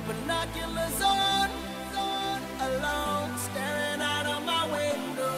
binoculars on, alone, staring out of my window.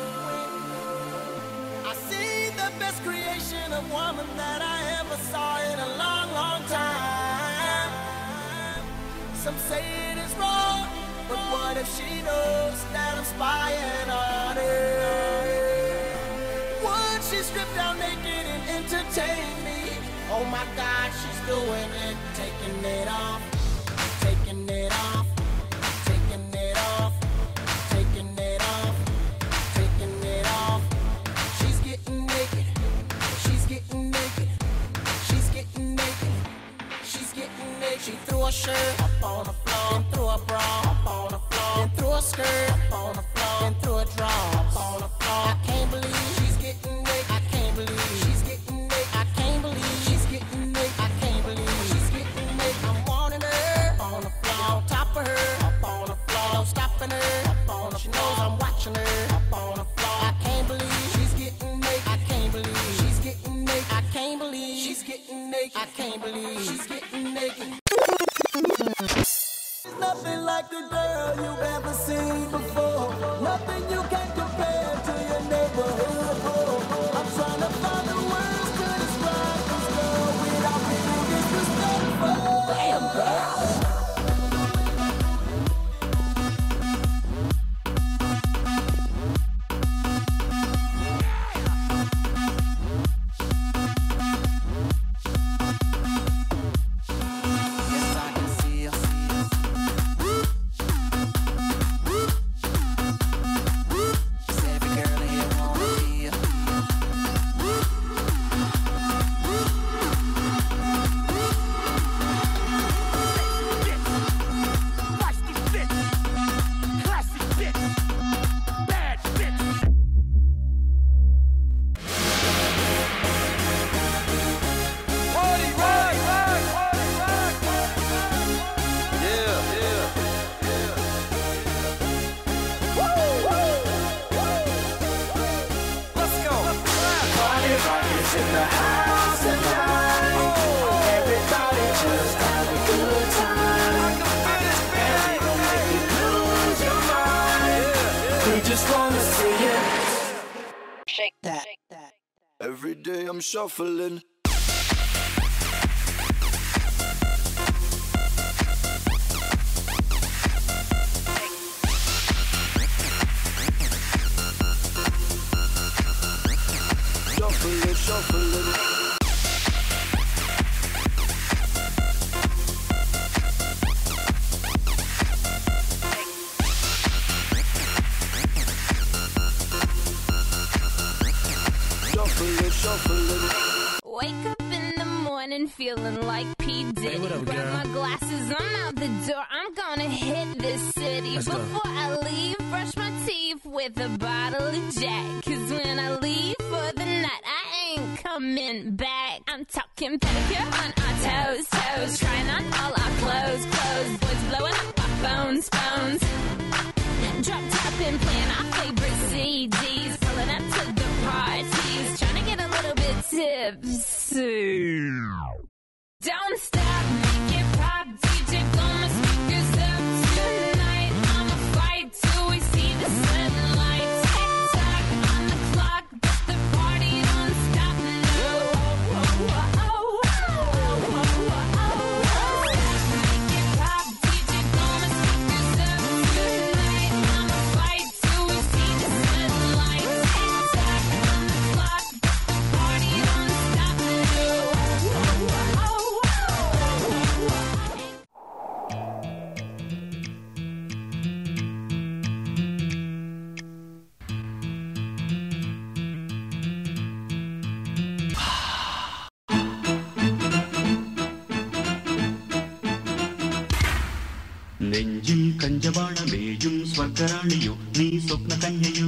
I see the best creation of woman that I ever saw in a long, long time. Some say it is wrong, but what if she knows that I'm spying on her? Would she strip down naked and entertain me? Oh my God, she's doing it, taking it off, taking it off, taking it off, taking it off, taking it off. She's getting naked, she's getting naked, she's getting naked, she's getting naked. She threw a shirt up on the floor, and threw a bra up on the floor, and threw a skirt up on the floor, and threw a draw up on the floor. I can't believe she's getting naked. I can't believe she's getting naked. I can't believe she's getting naked. I can't believe she's getting naked. I'm wanting her up on the floor, on top of her, up on the floor, no stopping her, up on the floor. She knows I'm watching her up on the floor. I can't believe she's getting naked. I can't believe she's getting naked. I can't believe she's getting naked. I can't believe she's getting naked. There's nothing like the girl you've ever seen before. Nothing you can compare to your neighborhood. I'm trying to find the words to describe this girl without being disrespectful. Damn, girl. Every day I'm shuffling. Shuffling, shuffling. Wake up in the morning feeling like P. Diddy. Hey, what up, grab girl? my glasses, I'm out the door. I'm gonna hit this city. Let's go. Before I leave, brush my teeth with a bottle of Jack. Cause when I leave for the night, I ain't coming back. I'm talking pedicure on our toes, toes. Trying on all our clothes, clothes. Boys blowing up our phones, phones. Drop top and playing our favorite CDs. Pulling up to the parties. Trying to get a little bit tipsy. Don't stop, make it pop. DJ, blow my speakers up tonight. I'ma fight till we see the sunlight. Tick tock on the clock, but the party don't stop. No. Make it pop. DJ, blow my speakers up tonight. I'ma fight till we see the sunlight. Tick tock on the clock, but the party don't stop. No. നെഞ്ചിൽ കഞ്ചവാണമേയും സ്വർഗരാണിയോ നീ സ്വപ്ന കന്യയോ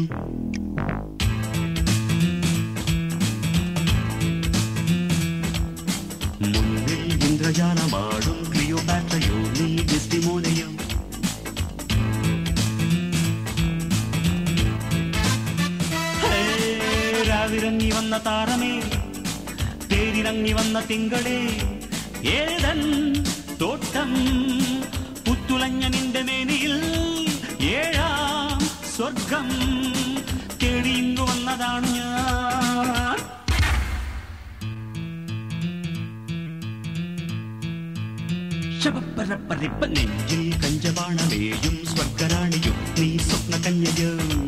മുന്നിൽ ഇന്ദ്രജാലമാടും ക്ലിയോപാട്രയോ നീ ഡിസ്റ്റിമോനയോ രാവിറങ്ങി വന്ന താരമേ തേരിറങ്ങി വന്ന തിങ്കളേ ഏതൻ തോട്ടം തുലഞ്ഞ നിന്റെ മേനിയിൽ ഏഴാം സ്വർഗം തേടിയിങ്ങു വന്നതാണ് ഞാൻ. ശബപ്പരപ്പരിപ്പ നെഞ്ചിൽ കഞ്ചപാണമേയും സ്വർഗരാണിയും നീ സ്വപ്ന കന്യക.